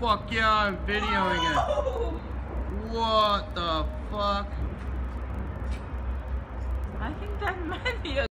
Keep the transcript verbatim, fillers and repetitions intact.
fuck yeah, I'm videoing it. What the fuck? I think that might be a